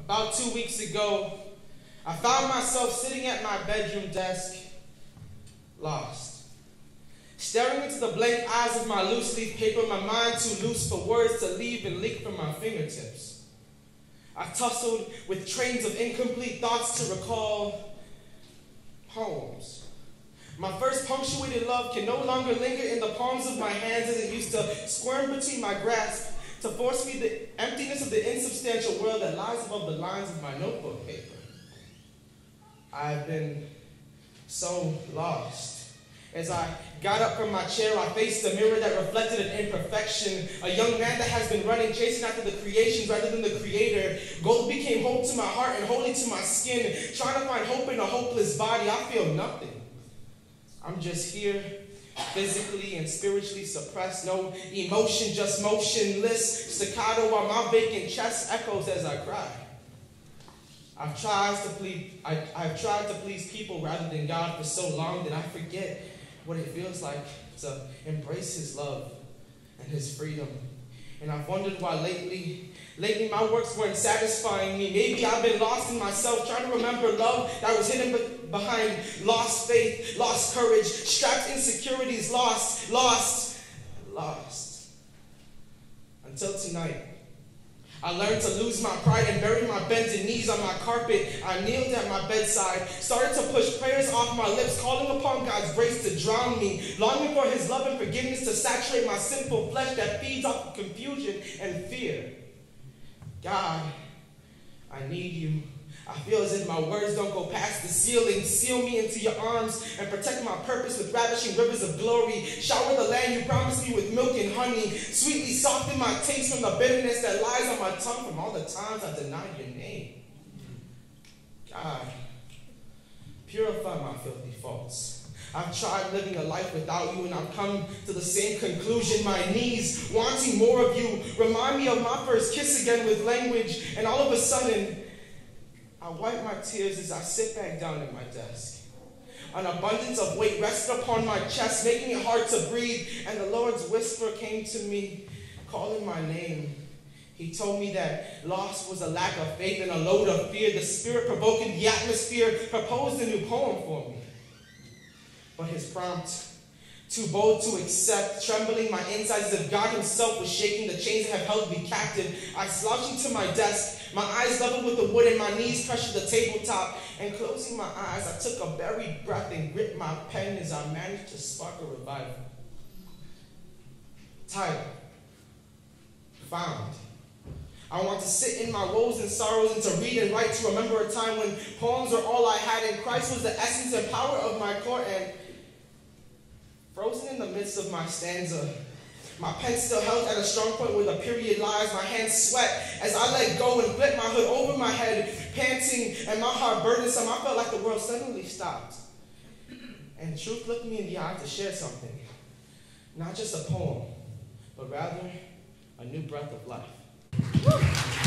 About 2 weeks ago, I found myself sitting at my bedroom desk, lost. Staring into the blank eyes of my loose leaf paper, my mind too loose for words to leave and leak from my fingertips. I tussled with trains of incomplete thoughts to recall poems. My first punctuated love can no longer linger in the palms of my hands as it used to squirm between my grasp to force me the emptiness of the insubstantial world that lies above the lines of my notebook paper. I've been so lost. As I got up from my chair, I faced a mirror that reflected an imperfection, a young man that has been running, chasing after the creations rather than the creator. Gold became hope to my heart and holy to my skin, trying to find hope in a hopeless body. I feel nothing. I'm just here, physically and spiritually suppressed, no emotion, just motionless, staccato while my vacant chest echoes as I cry. I've tried to please people rather than God for so long that I forget what it feels like to embrace His love and His freedom. And I've wondered why lately my works weren't satisfying me. Maybe I've been lost in myself, trying to remember love that was hidden behind lost faith, lost courage, strapped insecurities, lost. Until tonight, I learned to lose my pride and bury my bended knees on my carpet. I kneeled at my bedside, started to push prayers off my lips, calling upon God's grace to drown me, longing for His love and forgiveness to saturate my sinful flesh that feeds off of confusion and fear. God, I need You. I feel as if my words don't go past the ceiling. Seal me into Your arms and protect my purpose with ravishing rivers of glory. Shower the land You promised me with milk and honey. Sweetly soften my taste from the bitterness that lies on my tongue from all the times I denied Your name. God, purify my filthy faults. I've tried living a life without You, and I've come to the same conclusion. My knees, wanting more of You, remind me of my first kiss again with language, and all of a sudden, I wipe my tears as I sit back down at my desk. An abundance of weight rested upon my chest, making it hard to breathe, and the Lord's whisper came to me, calling my name. He told me that loss was a lack of faith and a load of fear. The Spirit provoking the atmosphere proposed a new poem for me. But His prompt, too bold to accept, trembling my insides as if God Himself was shaking the chains that have held me captive. I slouched into my desk, my eyes leveled with the wood and my knees pressured the tabletop. And closing my eyes, I took a buried breath and gripped my pen as I managed to spark a revival. Title, Found. I want to sit in my woes and sorrows and to read and write, to remember a time when poems were all I had and Christ was the essence and power of my core. And frozen in the midst of my stanza, my pen still held at a strong point where the period lies. My hands sweat as I let go and flip my hood over my head, panting and my heart burdensome. I felt like the world suddenly stopped. And truth looked me in the eye to share something. Not just a poem, but rather a new breath of life.